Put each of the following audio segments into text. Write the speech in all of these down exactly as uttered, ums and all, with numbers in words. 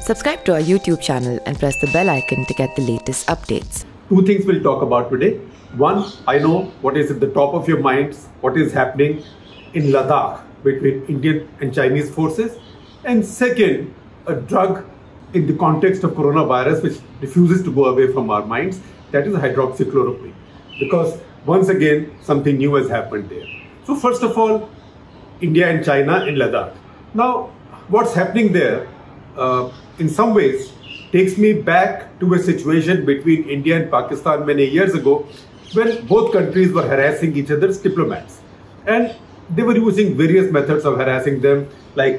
Subscribe to our YouTube channel and press the bell icon to get the latest updates. Two things we'll talk about today. One, I know what is at the top of your minds, what is happening in Ladakh between Indian and Chinese forces. And second, a drug in the context of coronavirus which refuses to go away from our minds, that is hydroxychloroquine. Because once again, something new has happened there. So first of all, India and China in Ladakh. Now, what's happening there, uh, in some ways, takes me back to a situation between India and Pakistan many years ago when both countries were harassing each other's diplomats. And they were using various methods of harassing them, like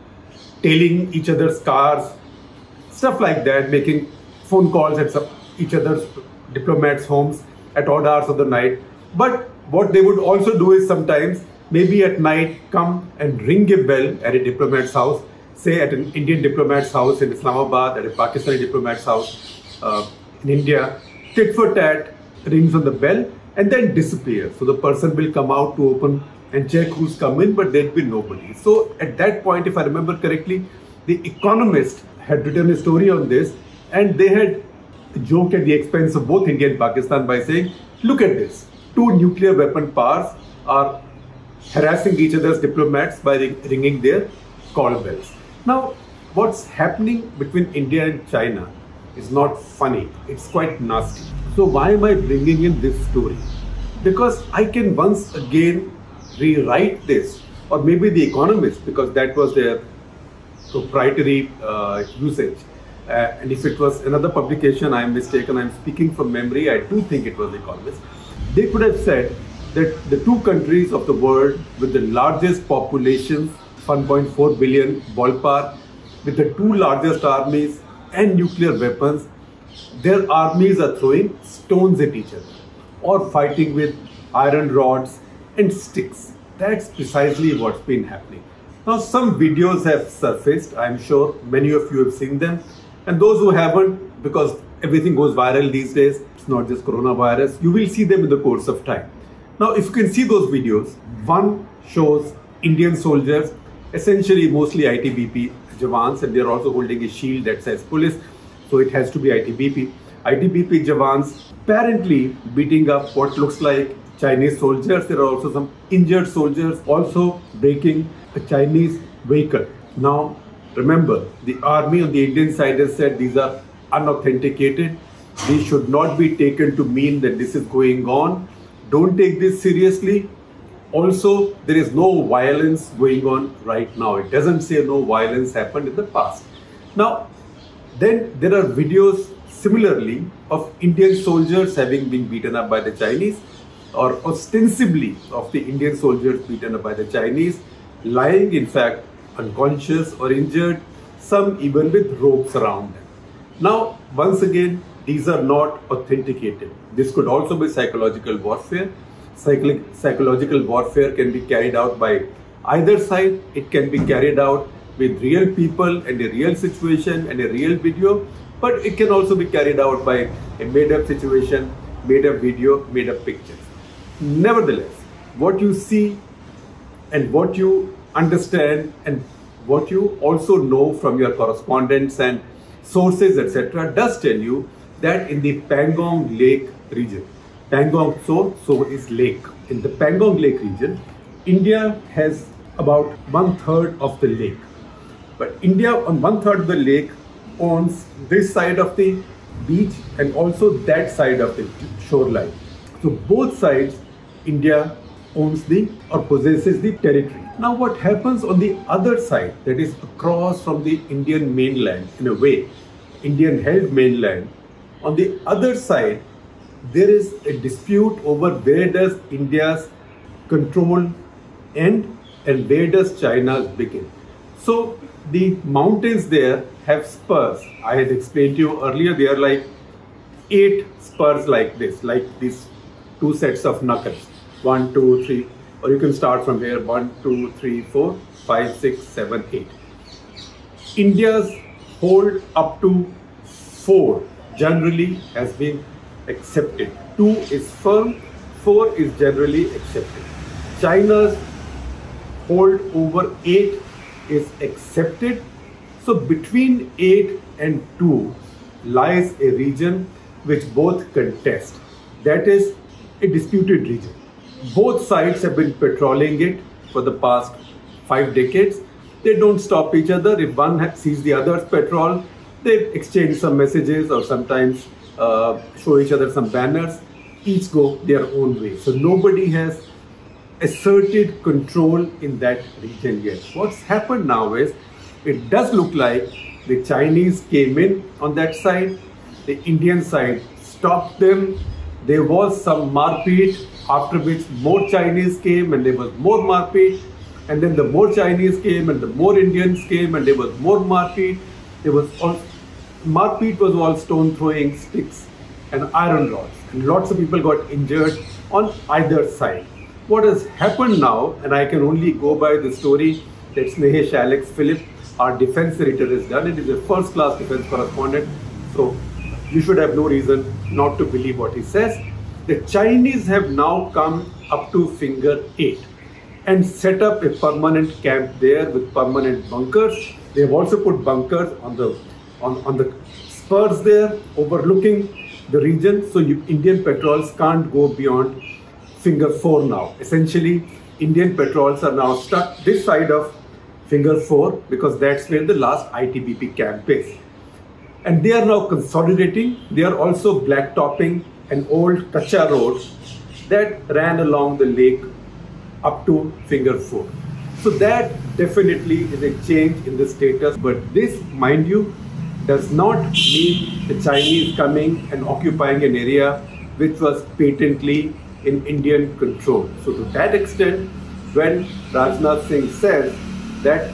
tailing each other's cars, stuff like that, making phone calls at some, each other's diplomats' homes at odd hours of the night. But what they would also do is sometimes, maybe at night, come and ring a bell at a diplomat's house, say at an Indian diplomat's house in Islamabad, at a Pakistani diplomat's house uh, in India, tit for tat, rings on the bell and then disappear. So the person will come out to open and check who's come in, but there'd be nobody. So at that point, if I remember correctly, The Economist had written a story on this, and they had joked at the expense of both India and Pakistan by saying, look at this, two nuclear weapon powers are harassing each other's diplomats by ringing their call bells. Now, what's happening between India and China is not funny, it's quite nasty. So why am I bringing in this story? Because I can once again rewrite this, or maybe The Economist, because that was their proprietary uh, usage. Uh, and if it was another publication, I am mistaken, I am speaking from memory, I do think it was The Economist. They could have said that the two countries of the world with the largest populations, one point four billion ballpark, with the two largest armies and nuclear weapons, their armies are throwing stones at each other or fighting with iron rods and sticks. That's precisely what's been happening. Now, some videos have surfaced. I'm sure many of you have seen them. And those who haven't, because everything goes viral these days, it's not just coronavirus, you will see them in the course of time. Now, if you can see those videos, one shows Indian soldiers, essentially mostly I T B P Jawans, and they're also holding a shield that says police, so it has to be I T B P. I T B P Jawans apparently beating up what looks like Chinese soldiers. There are also some injured soldiers also breaking a Chinese vehicle. Now, remember, the army on the Indian side has said these are unauthenticated. These should not be taken to mean that this is going on. Don't take this seriously. Also, there is no violence going on right now. It doesn't say no violence happened in the past. Now, then there are videos similarly of Indian soldiers having been beaten up by the Chinese, or ostensibly of the Indian soldiers beaten up by the Chinese, lying in fact unconscious or injured, some even with ropes around them. Now, once again, these are not authenticated. This could also be psychological warfare. Psycholo psychological warfare can be carried out by either side. It can be carried out with real people and a real situation and a real video, but it can also be carried out by a made-up situation, made-up video, made-up pictures. Nevertheless, what you see and what you understand and what you also know from your correspondents and sources, et cetera, does tell you that in the Pangong Lake region, Pangong so, so is lake. In the Pangong Lake region, India has about one third of the lake. But India on one third of the lake owns this side of the beach and also that side of the shoreline. So both sides, India owns the or possesses the territory. Now what happens on the other side, that is across from the Indian mainland, in a way, Indian held mainland, on the other side, there is a dispute over where does India's control end and where does China's begin. So the mountains there have spurs. I had explained to you earlier, they are like eight spurs like this, like these two sets of knuckles. One, two, three, or you can start from here, one, two, three, four, five, six, seven, eight. India's hold up to four generally has been accepted. Two is firm, four is generally accepted. China's hold over eight is accepted. So between eight and two lies a region which both contest. That is a disputed region. Both sides have been patrolling it for the past five decades. They don't stop each other. If one sees the other's patrol, they exchange some messages or sometimes uh, show each other some banners. Each go their own way. So nobody has asserted control in that region yet. What's happened now is, it does look like the Chinese came in on that side, the Indian side stopped them. There was some marpeat, after which more Chinese came and there was more marpeat. And then the more Chinese came and the more Indians came and there was more marpeat. There was all, marpeat was all stone throwing, sticks and iron rods. And lots of people got injured on either side. What has happened now, and I can only go by the story that Snehesh Alex Philip, our defense editor, has done. It is a first class defense correspondent. So you should have no reason not to believe what he says. The Chinese have now come up to finger eight and set up a permanent camp there with permanent bunkers. They have also put bunkers on the on, on the spurs there overlooking the region, so you, Indian patrols can't go beyond finger four now. Essentially, Indian patrols are now stuck this side of finger four because that's where the last I T B P camp is. And they are now consolidating. They are also blacktopping an old Kacha road that ran along the lake up to finger four. So that definitely is a change in the status. But this, mind you, does not mean the Chinese coming and occupying an area which was patently in Indian control. So to that extent, when Rajnath Singh says that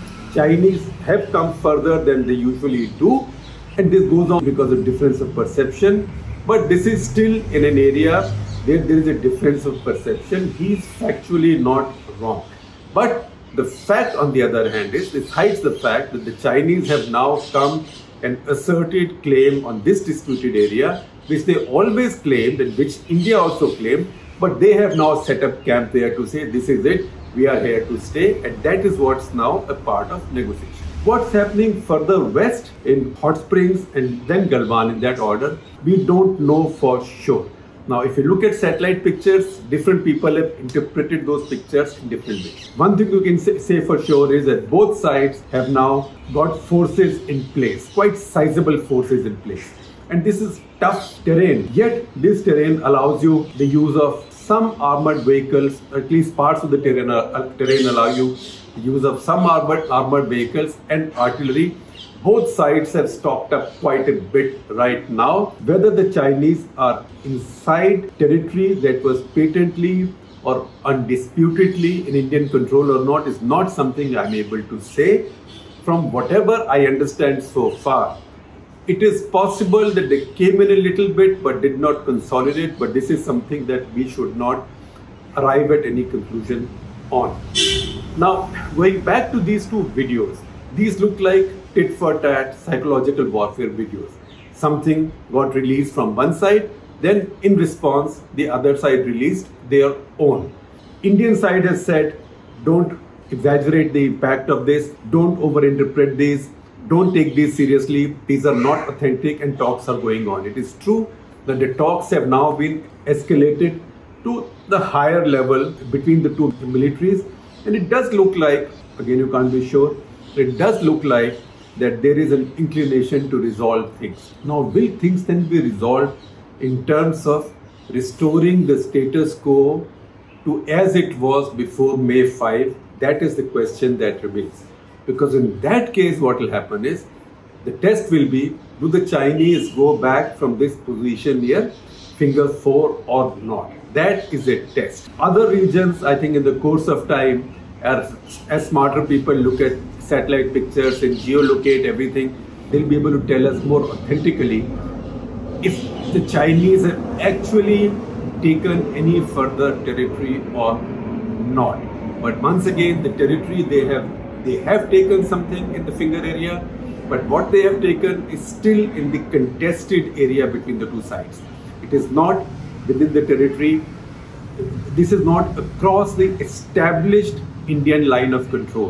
Chinese have come further than they usually do, and this goes on because of difference of perception, but this is still in an area where there is a difference of perception. He is factually not wrong. But the fact, on the other hand, is this hides the fact that the Chinese have now come and asserted claim on this disputed area, which they always claimed and which India also claimed, but they have now set up camp there to say this is it, we are here to stay, and that is what's now a part of negotiation. What's happening further west in Hot Springs and then Galwan in that order, we don't know for sure. Now, if you look at satellite pictures, different people have interpreted those pictures in different ways. One thing you can say for sure is that both sides have now got forces in place, quite sizable forces in place. And this is tough terrain, yet this terrain allows you the use of some armored vehicles, at least parts of the terrain, uh, terrain allow you the use of some armored, armored vehicles and artillery. Both sides have stocked up quite a bit right now. Whether the Chinese are inside territory that was patently or undisputedly in Indian control or not is not something I'm able to say. From whatever I understand so far, it is possible that they came in a little bit but did not consolidate, but this is something that we should not arrive at any conclusion on. Now, going back to these two videos, these look like tit for tat psychological warfare videos. Something got released from one side, then in response, the other side released their own. Indian side has said, don't exaggerate the impact of this, don't overinterpret these, don't take these seriously, these are not authentic and talks are going on. It is true that the talks have now been escalated to the higher level between the two militaries, and it does look like, again you can't be sure, it does look like that there is an inclination to resolve things. Now, will things then be resolved in terms of restoring the status quo to as it was before May fifth? That is the question that remains. Because in that case, what will happen is, the test will be, do the Chinese go back from this position near finger four or not? That is a test. Other regions, I think in the course of time, as, as smarter people look at satellite pictures and geolocate everything, they'll be able to tell us more authentically if the Chinese have actually taken any further territory or not. But once again, the territory they have, they have taken something in the finger area, but what they have taken is still in the contested area between the two sides. It is not within the territory. This is not across the established Indian line of control.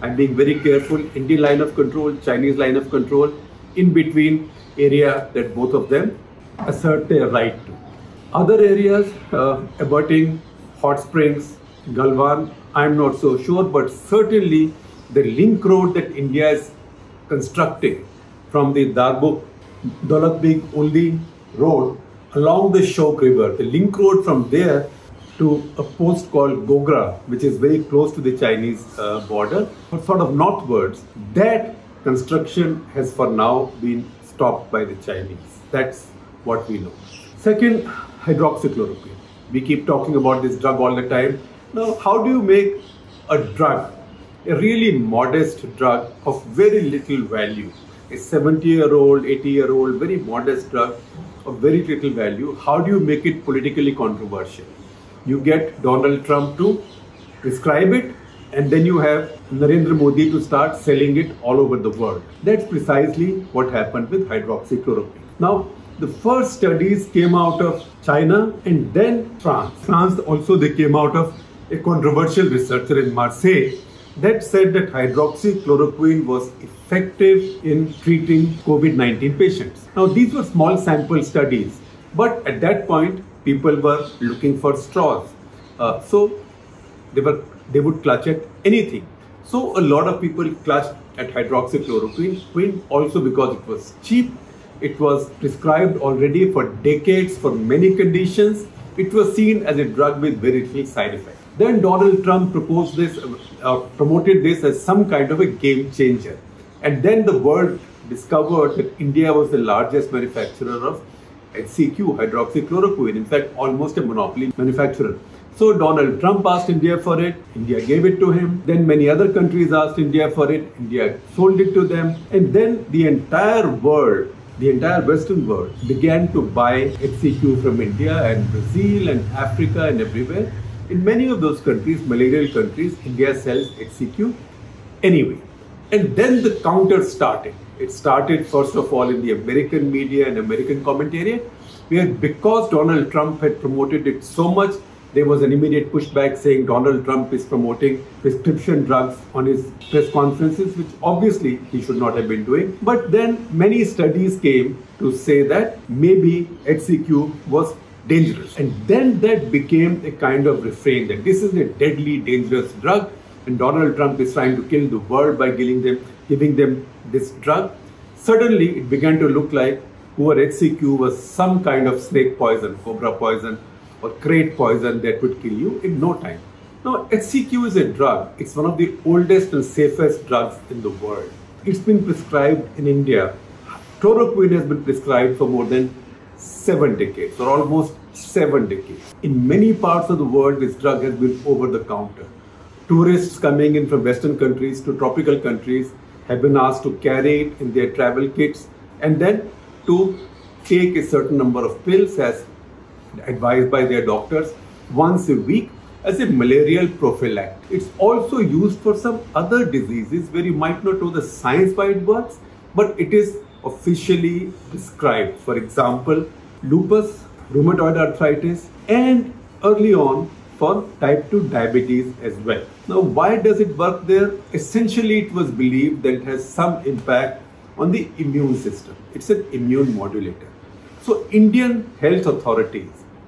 I'm being very careful. Indian line of control, Chinese line of control, in between area that both of them assert their right to. Other areas uh, abutting hot springs, Galwan, I'm not so sure, but certainly the link road that India is constructing from the Darbuk, Daulatbeg Uldi road along the Shok River, the link road from there to a post called Gogra, which is very close to the Chinese uh, border, but sort of northwards, that construction has for now been stopped by the Chinese. That's what we know. Second, hydroxychloroquine. We keep talking about this drug all the time. Now, how do you make a drug, a really modest drug of very little value, a seventy year old, eighty year old, very modest drug of very little value, how do you make it politically controversial? You get Donald Trump to prescribe it, and then you have Narendra Modi to start selling it all over the world. That's precisely what happened with hydroxychloroquine. Now, the first studies came out of China and then France. France also, they came out of a controversial researcher in Marseille that said that hydroxychloroquine was effective in treating COVID nineteen patients. Now, these were small sample studies, but at that point, people were looking for straws. Uh, so they were they would clutch at anything. So a lot of people clutched at hydroxychloroquine, also because it was cheap. It was prescribed already for decades for many conditions. It was seen as a drug with very little side effects. Then Donald Trump proposed this, uh, promoted this as some kind of a game changer. And then the world discovered that India was the largest manufacturer of H C Q, hydroxychloroquine, in fact, almost a monopoly manufacturer. So Donald Trump asked India for it, India gave it to him, then many other countries asked India for it, India sold it to them, and then the entire world, the entire Western world began to buy H C Q from India and Brazil and Africa and everywhere. In many of those countries, malarial countries, India sells H C Q anyway. And then the counter started. It started first of all in the American media and American commentary, where because Donald Trump had promoted it so much, there was an immediate pushback saying Donald Trump is promoting prescription drugs on his press conferences, which obviously he should not have been doing. But then many studies came to say that maybe H C Q was dangerous. And then that became a kind of refrain that this is a deadly, dangerous drug, and Donald Trump is trying to kill the world by giving them, giving them this drug. Suddenly, it began to look like poor H C Q was some kind of snake poison, cobra poison, or crate poison that would kill you in no time. Now, H C Q is a drug. It's one of the oldest and safest drugs in the world. It's been prescribed in India. Chloroquine has been prescribed for more than seven decades, or almost seven decades. In many parts of the world, this drug has been over the counter. Tourists coming in from Western countries to tropical countries have been asked to carry it in their travel kits and then to take a certain number of pills as advised by their doctors once a week as a malarial prophylactic. It's also used for some other diseases where you might not know the science why it works, but it is officially prescribed. For example, lupus, rheumatoid arthritis, and early on for type two diabetes as well. Now, why does it work there? Essentially, it was believed that it has some impact on the immune system. It's an immune modulator. So, Indian health authorities,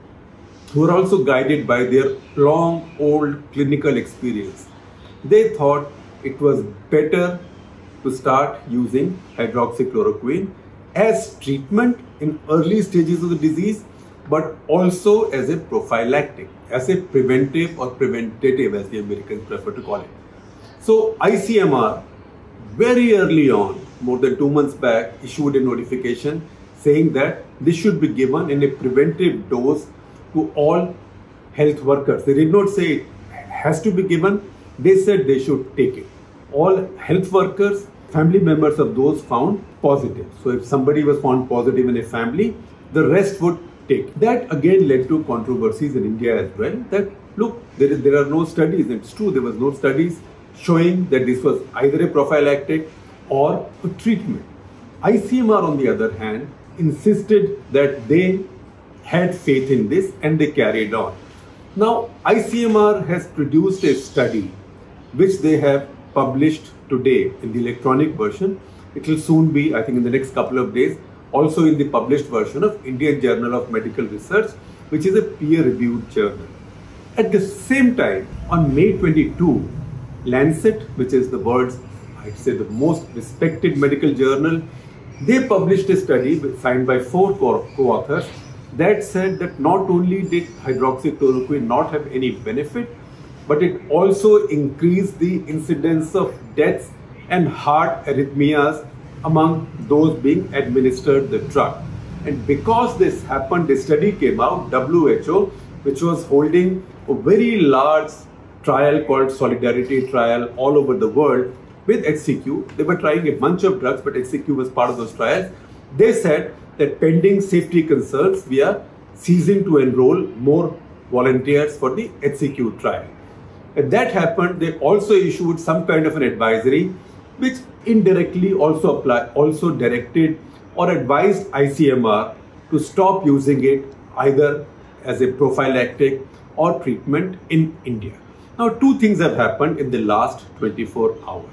who are also guided by their long, old clinical experience, they thought it was better to start using hydroxychloroquine as treatment in early stages of the disease, but also as a prophylactic, as a preventive or preventative, as the Americans prefer to call it. So I C M R very early on, more than two months back, issued a notification saying that this should be given in a preventive dose to all health workers. They did not say it has to be given. They said they should take it. All health workers, family members of those found positive. So if somebody was found positive in a family, the rest would take. That again led to controversies in India as well. That look, there, is, there are no studies. It's true, there was no studies showing that this was either a prophylactic or a treatment. I C M R, on the other hand, insisted that they had faith in this and they carried on. Now, I C M R has produced a study which they have published today in the electronic version. It will soon be, I think in the next couple of days, also in the published version of Indian Journal of Medical Research, which is a peer-reviewed journal. At the same time, on May twenty-second, Lancet, which is the world's, I'd say, the most respected medical journal, they published a study signed by four co-authors that said that not only did hydroxychloroquine not have any benefit, but it also increased the incidence of deaths and heart arrhythmias among those being administered the drug. And because this happened, the study came out, W H O, which was holding a very large trial called Solidarity Trial all over the world with H C Q. They were trying a bunch of drugs, but H C Q was part of those trials. They said that pending safety concerns, we are ceasing to enroll more volunteers for the H C Q trial. When that happened, they also issued some kind of an advisory, which indirectly also apply, also directed or advised I C M R to stop using it either as a prophylactic or treatment in India. Now, two things have happened in the last twenty-four hours.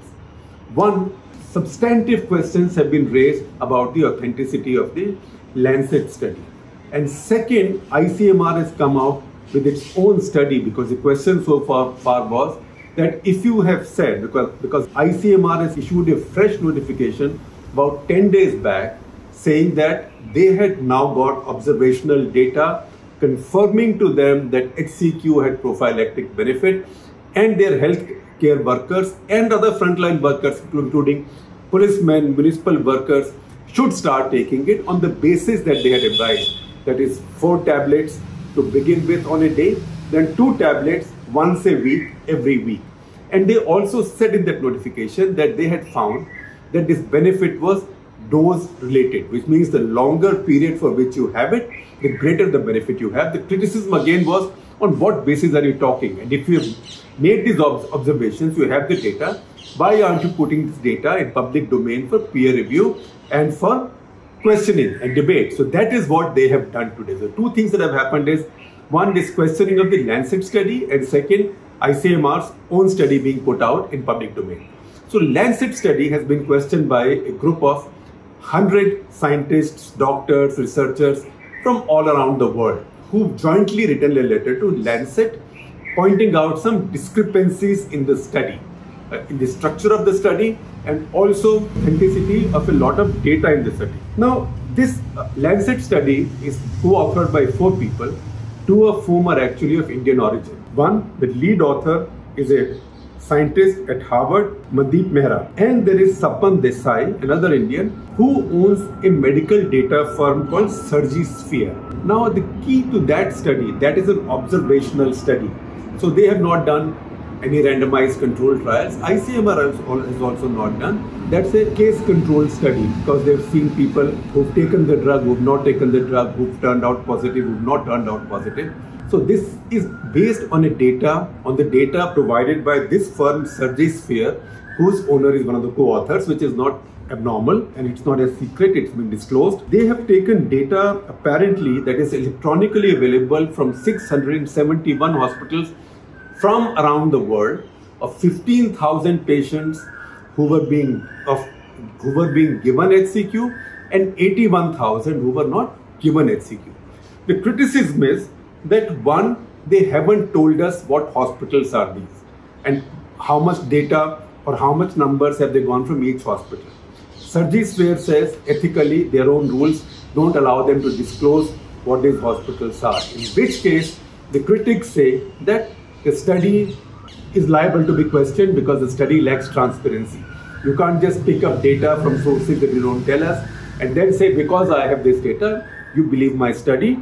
One, substantive questions have been raised about the authenticity of the Lancet study. And second, I C M R has come out with its own study, because the question so far, far was that if you have said, because, because I C M R has issued a fresh notification about ten days back saying that they had now got observational data confirming to them that H C Q had prophylactic benefit, and their health care workers and other frontline workers, including policemen, municipal workers, should start taking it on the basis that they had advised. That is four tablets to begin with on a day, then two tablets once a week, every week. And they also said in that notification that they had found that this benefit was dose related, which means the longer period for which you have it, the greater the benefit you have. The criticism again was, on what basis are you talking? And if you have made these observations, you have the data, why aren't you putting this data in public domain for peer review and for questioning and debate? So that is what they have done today. So two things that have happened is, one, this questioning of the Lancet study, and second, I C M R's own study being put out in public domain. So Lancet study has been questioned by a group of one hundred scientists, doctors, researchers from all around the world, who've jointly written a letter to Lancet pointing out some discrepancies in the study, uh, in the structure of the study, and also authenticity of a lot of data in the study. Now, this uh, Lancet study is co-authored by four people, two of whom are actually of Indian origin. One, the lead author is a scientist at Harvard, Mandeep Mehra, and there is Sapan Desai, another Indian, who owns a medical data firm called Surgisphere. Now, the key to that study, that is an observational study. So they have not done any randomized controlled trials. I C M R has also not done. That's a case controlled study, because they've seen people who've taken the drug, who've not taken the drug, who've turned out positive, who've not turned out positive. So this is based on a data, on the data provided by this firm Surgisphere, whose owner is one of the co-authors, which is not abnormal and it's not a secret, it's been disclosed. They have taken data apparently that is electronically available from six hundred seventy-one hospitals from around the world, of fifteen thousand patients who were being of who were being given H C Q and eighty-one thousand who were not given H C Q. The criticism is that, one, they haven't told us what hospitals are these and how much data or how much numbers have they gone from each hospital. Surgisphere says ethically their own rules don't allow them to disclose what these hospitals are, in which case the critics say that the study is liable to be questioned because the study lacks transparency. You can't just pick up data from sources that you don't tell us and then say, because I have this data, you believe my study.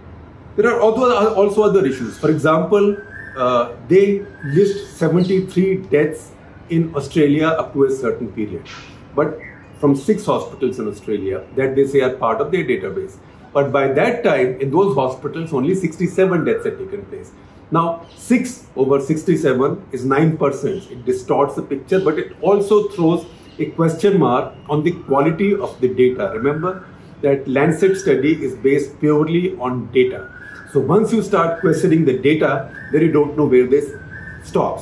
There are also other issues. For example, uh, they list seventy-three deaths in Australia up to a certain period, but from six hospitals in Australia that they say are part of their database. But by that time, in those hospitals, only sixty-seven deaths had taken place. Now, six over sixty-seven is nine percent. It distorts the picture, but it also throws a question mark on the quality of the data. Remember that Lancet study is based purely on data. So once you start questioning the data, then you don't know where this stops.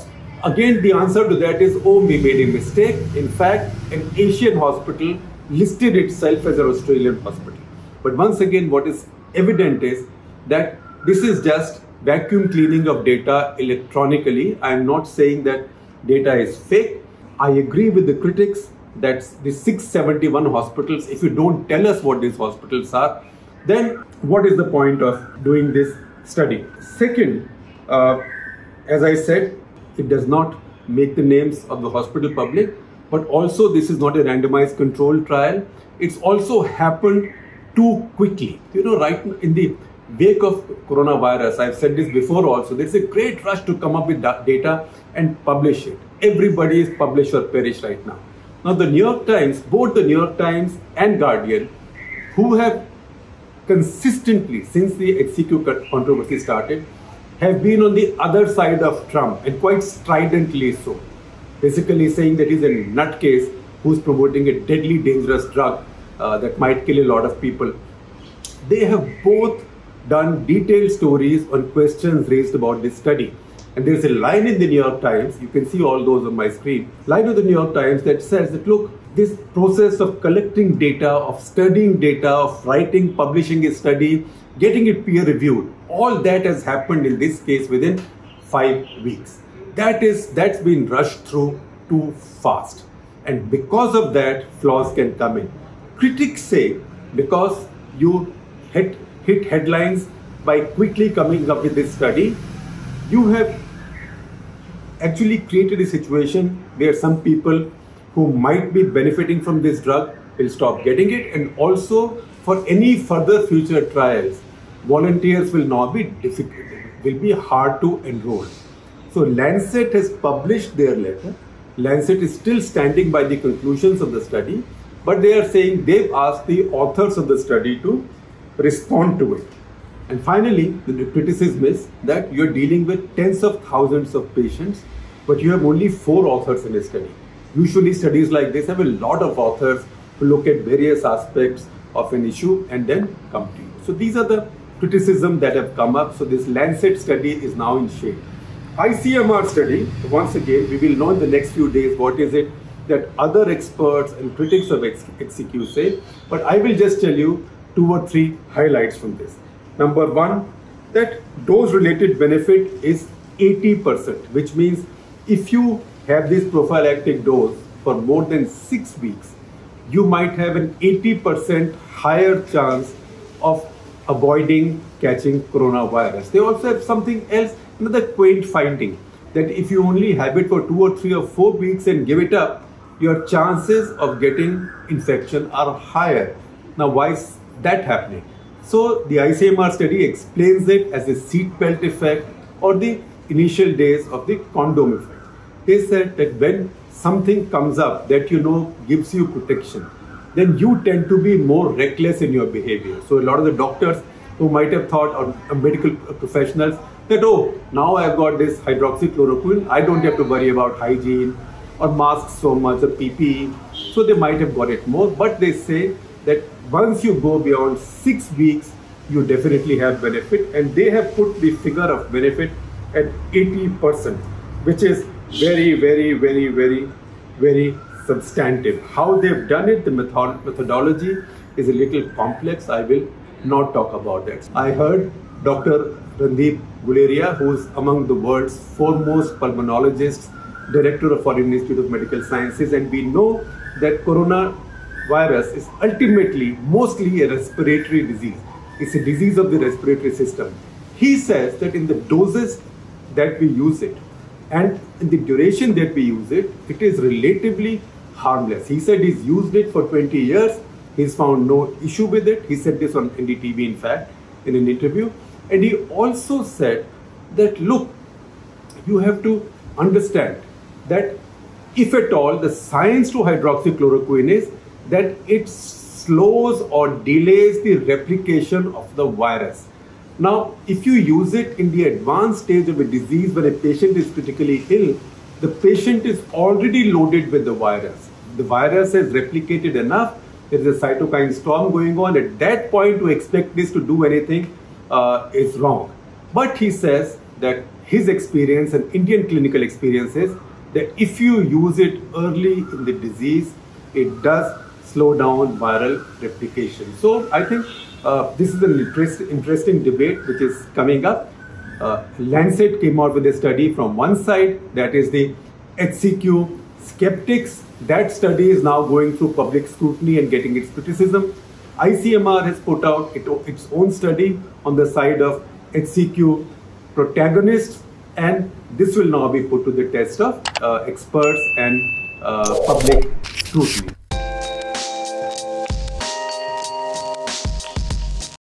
Again, the answer to that is, oh, we made a mistake. In fact, an Asian hospital listed itself as an Australian hospital. But once again, what is evident is that this is just vacuum cleaning of data electronically. I am not saying that data is fake. I agree with the critics that the six hundred seventy-one hospitals, if you don't tell us what these hospitals are, then what is the point of doing this study? Second, uh, as I said, it does not make the names of the hospital public, but also this is not a randomized controlled trial. It's also happened too quickly. You know, right in the wake of coronavirus, I've said this before also, there's a great rush to come up with data and publish it. Everybody is publish or perish right now. Now the New York Times, both the New York Times and Guardian, who have consistently, since the H C Q controversy started, have been on the other side of Trump, and quite stridently so. Basically saying that he's a nutcase who's promoting a deadly dangerous drug uh, that might kill a lot of people. They have both done detailed stories on questions raised about this study. And there's a line in the New York Times, you can see all those on my screen, line of the New York Times that says that, look, this process of collecting data, of studying data, of writing, publishing a study, getting it peer reviewed, all that has happened in this case within five weeks. That is, that's been rushed through too fast. And because of that, flaws can come in. Critics say because you hit, hit headlines by quickly coming up with this study, you have actually created a situation where some people who might be benefiting from this drug will stop getting it, and also for any further future trials, volunteers will not be difficult, will be hard to enroll. So Lancet has published their letter. Lancet is still standing by the conclusions of the study, but they are saying they've asked the authors of the study to respond to it. And finally, the criticism is that you're dealing with tens of thousands of patients, but you have only four authors in a study. Usually studies like this have a lot of authors who look at various aspects of an issue and then come to you. So these are the criticisms that have come up. So this Lancet study is now in shade. I C M R study, once again, we will know in the next few days what is it that other experts and critics of H C Q say, but I will just tell you two or three highlights from this. Number one, that dose-related benefit is eighty percent, which means if you have this prophylactic dose for more than six weeks, you might have an eighty percent higher chance of avoiding catching coronavirus. They also have something else, another quaint finding, that if you only have it for two or three or four weeks and give it up, your chances of getting infection are higher. Now, why is that happening? So the I C M R study explains it as a seatbelt effect or the initial days of the condom effect. They said that when something comes up that you know gives you protection, then you tend to be more reckless in your behavior. So a lot of the doctors who might have thought, or medical professionals, that, oh, now I've got this hydroxychloroquine, I don't have to worry about hygiene or masks so much or P P E. So they might have got it more, but they say that once you go beyond six weeks, you definitely have benefit, and they have put the figure of benefit at eighty percent, which is very, very, very, very, very substantive. How they've done it, the method methodology is a little complex. I will not talk about that. I heard Doctor Randeep Guleria, who is among the world's foremost pulmonologists, director of Foreign Institute of Medical Sciences, and we know that coronavirus is ultimately mostly a respiratory disease. It's a disease of the respiratory system. He says that in the doses that we use it and in the duration that we use it, it is relatively harmless. He said he's used it for twenty years. He's found no issue with it. He said this on N D T V, in fact, in an interview. And he also said that, look, you have to understand that if at all, the science to hydroxychloroquine is that it slows or delays the replication of the virus. Now, if you use it in the advanced stage of a disease when a patient is critically ill, the patient is already loaded with the virus. The virus has replicated enough, there is a cytokine storm going on. At that point, to expect this to do anything uh, is wrong. But he says that his experience and Indian clinical experiences that if you use it early in the disease, it does slow down viral replication. So I think uh, this is an interest, interesting debate which is coming up. Uh, Lancet came out with a study from one side, that is the H C Q skeptics. That study is now going through public scrutiny and getting its criticism. I C M R has put out it, its own study on the side of H C Q protagonists, and this will now be put to the test of uh, experts and uh, public scrutiny.